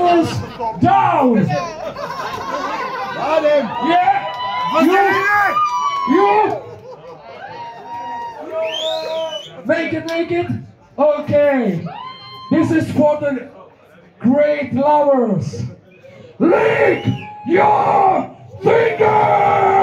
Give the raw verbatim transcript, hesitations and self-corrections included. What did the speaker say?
shoulders down. Yeah. You. You. Make it, make it. Okay. This is for the great lovers. Lick your fingers.